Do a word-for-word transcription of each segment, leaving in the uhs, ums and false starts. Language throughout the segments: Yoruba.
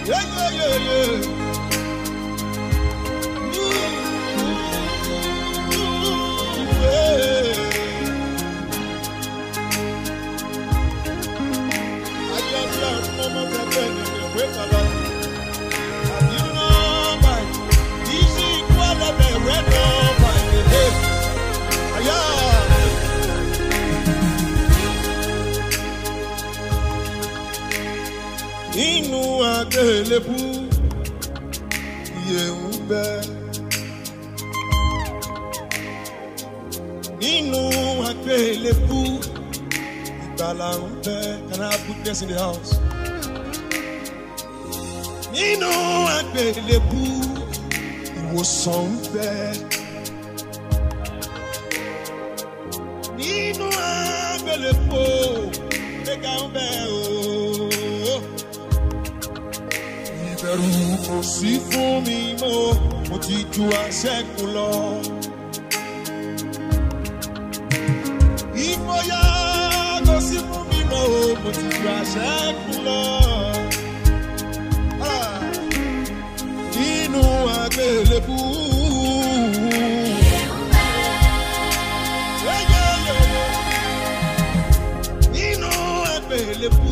Yeah, yeah, yeah, yeah. Inú àgbélébú iye ń bẹ. Nínú àgbélébú ìgbàlà ń bẹ. Can I have goodness in the house? Nínú àgbélébú ìwòsàn ń bẹ. Nínú àgbélébú ìgbàlà ń bẹ o. Ìbẹ̀rù kò sí fún mi mọ́, mo ti ju àṣẹ́gun lọ. Ìfòyà kò sí fún mi mọ́, mo ti ju àṣẹ́gun lọ. Nínú àgbélébú. Nínú àgbélébú.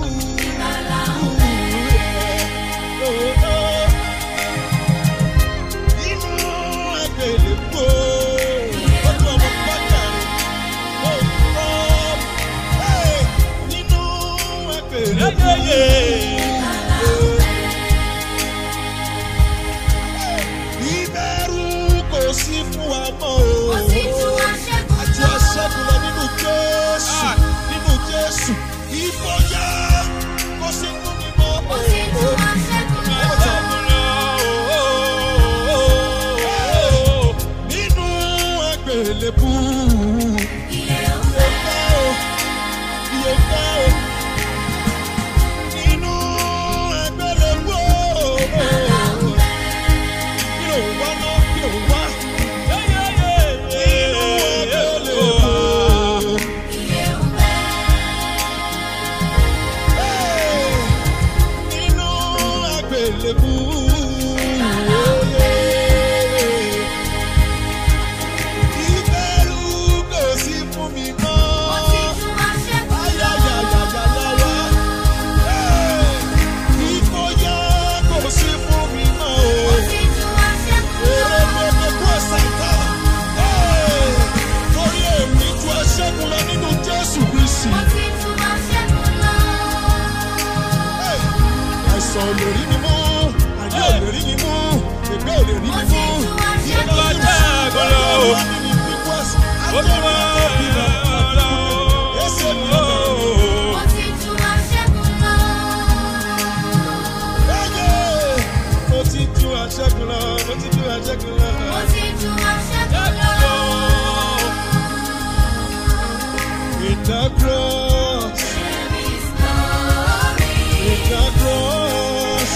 Ìbẹ̀rù kò sí fún wa mọ́ o. Àti àṣẹ́gun lọ nínú Jésù, nínú Jésù. Ìfòyà kò sí fún mi mọ́ o. Nínú àgbélébú. Olórí mi mú, àjẹ́ olórí mi mú, ẹgbẹ́ olórí mi mú. Ìjọba jẹ́ àgọ́lọ́ o. Ó ti wá lọ. Ẹsẹ̀ mi lọ. Mo ti ju àṣẹ́gun lọ. Mo ti ju àṣẹ́gun lọ. Mo ti ju àṣẹ́gun lọ. Mo ti ju àṣẹ́gun lọ. With the cross. There is glory. With the cross.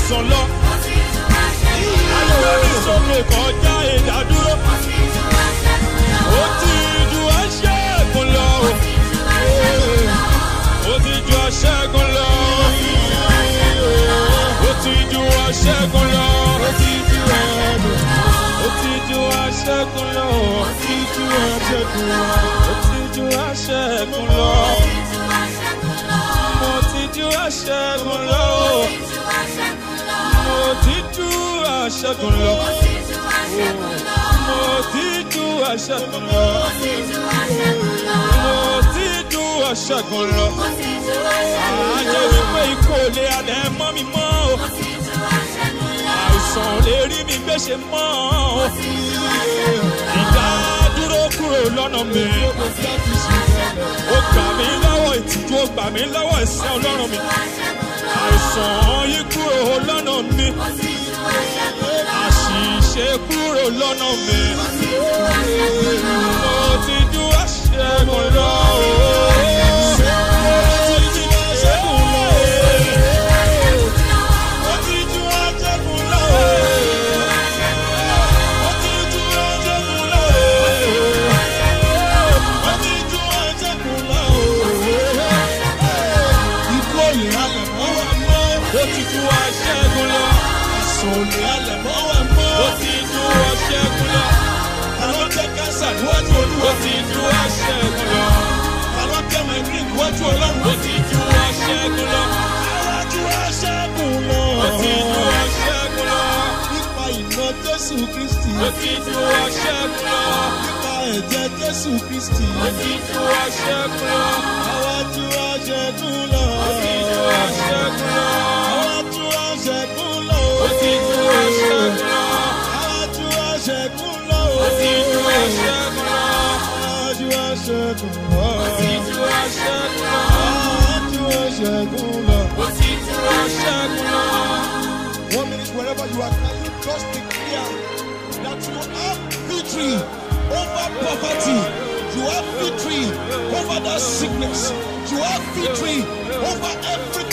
àìsàn lọ. Ayọ̀ mi sókè kọjá ìdádúró. Ó ti ju aṣẹ́gun lọ. Ó ti ju aṣẹ́gun lọ. Ó ti ju aṣẹ́gun lọ. Ó ti ju aṣẹ́gun lọ. Ó ti ju aṣẹ́gun lọ. Ó ti ju aṣẹ́gun lọ. Ó ti ju aṣẹ́gun lọ. Mo ti ju aṣẹ́gun lọ. Mo ti ju aṣẹ́gun lọ. Mo ti ju aṣẹ́gun lọ. Mo ti ju aṣẹ́gun lọ. Àjẹ́ wípé ikú ò lè alẹ́ mọ́ mi mọ́ o. Àìsàn ò lè rí mi gbé ṣe mọ́ o. Ìdádúró kúrò lọ́nà mi. Ó gbà mí lọ́wọ́ ìtìjú, ó gbà mí lọ́wọ́ ẹ̀ṣẹ̀ Ọlọ́run mi. Àìsàn yí kúrò lọ́nà mi. Àṣìṣe kúrò lọ́nà mi. Mo ti ju aṣẹ́gun lọ. Ó ti ju aṣẹ́gun lọ. Àwọn kẹ́mọ̀ ìgbìmọ̀ wájú Ọlọ́run. Ó ti ju aṣẹ́gun lọ. Àwọn ju aṣẹ́gun lọ. Ó ti ju aṣẹ́gun lọ. Nípa ìná Jésù Kristi. Ó ti ju aṣẹ́gun lọ. Nípa ẹ̀jẹ̀ Jésù Kristi. Ó ti ju aṣẹ́gun lọ. Àwọn ju aṣẹ́gun lọ. Ó ti ju aṣẹ́gun lọ. Àwọn ju aṣẹ́gun lọ. Ó ti ju aṣẹ́gun lọ. Àwọn ju aṣẹ́gun lọ. Ó ti ju aṣẹ́gun lọ. One minute, wherever you are, can you just declare that you have victory over poverty, you have victory over that sickness, you have victory over every